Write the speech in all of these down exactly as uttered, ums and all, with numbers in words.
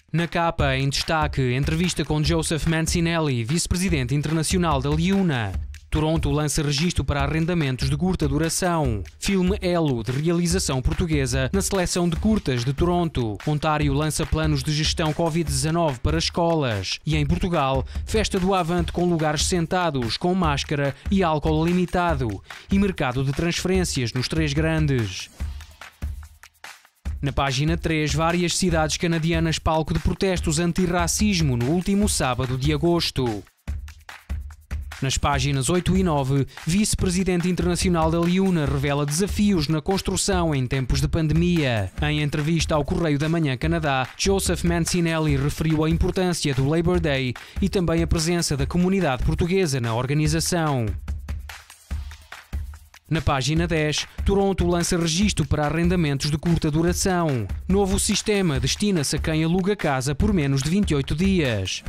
Na capa, em destaque, entrevista com Joseph Mancinelli, vice-presidente internacional da Liuna. Toronto lança registro para arrendamentos de curta duração. Filme Elo, de realização portuguesa, na seleção de curtas de Toronto. Ontário lança planos de gestão covid dezanove para escolas. E em Portugal, festa do Avante com lugares sentados, com máscara e álcool limitado. E mercado de transferências nos três grandes. Na página três, várias cidades canadianas palco de protestos anti-racismo no último sábado de agosto. Nas páginas oito e nove, vice-presidente internacional da Liuna revela desafios na construção em tempos de pandemia. Em entrevista ao Correio da Manhã Canadá, Joseph Mancinelli referiu a importância do Labor Day e também a presença da comunidade portuguesa na organização. Na página dez, Toronto lança registro para arrendamentos de curta duração. Novo sistema destina-se a quem aluga casa por menos de vinte e oito dias.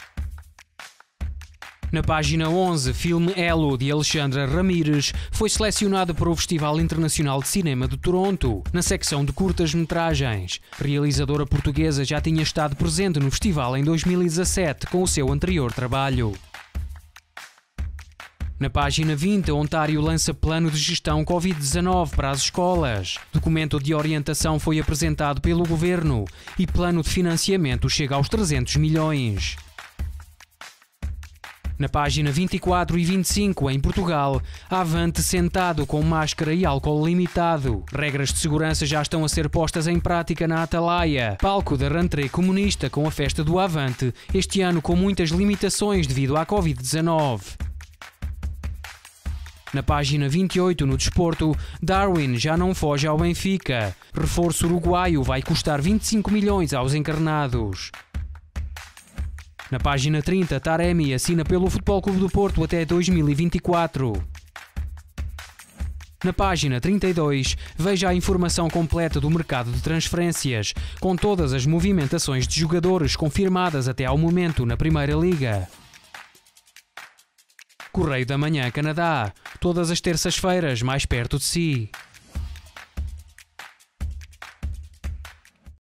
Na página onze, filme Elo, de Alexandra Ramírez, foi selecionado para o Festival Internacional de Cinema de Toronto, na secção de curtas-metragens. A realizadora portuguesa já tinha estado presente no festival em dois mil e dezassete com o seu anterior trabalho. Na página vinte, Ontário lança plano de gestão covid dezanove para as escolas. Documento de orientação foi apresentado pelo governo e plano de financiamento chega aos trezentos milhões. Na página vinte e quatro e vinte e cinco, em Portugal, Avante sentado com máscara e álcool limitado. Regras de segurança já estão a ser postas em prática na Atalaia, palco da rentrée comunista com a festa do Avante, este ano com muitas limitações devido à covid dezanove. Na página vinte e oito, no desporto, Darwin já não foge ao Benfica. Reforço uruguaio vai custar vinte e cinco milhões aos encarnados. Na página trinta, Taremi assina pelo Futebol Clube do Porto até dois mil e vinte e quatro. Na página trinta e dois, veja a informação completa do mercado de transferências, com todas as movimentações de jogadores confirmadas até ao momento na Primeira Liga. Correio da Manhã Canadá, todas as terças-feiras mais perto de si.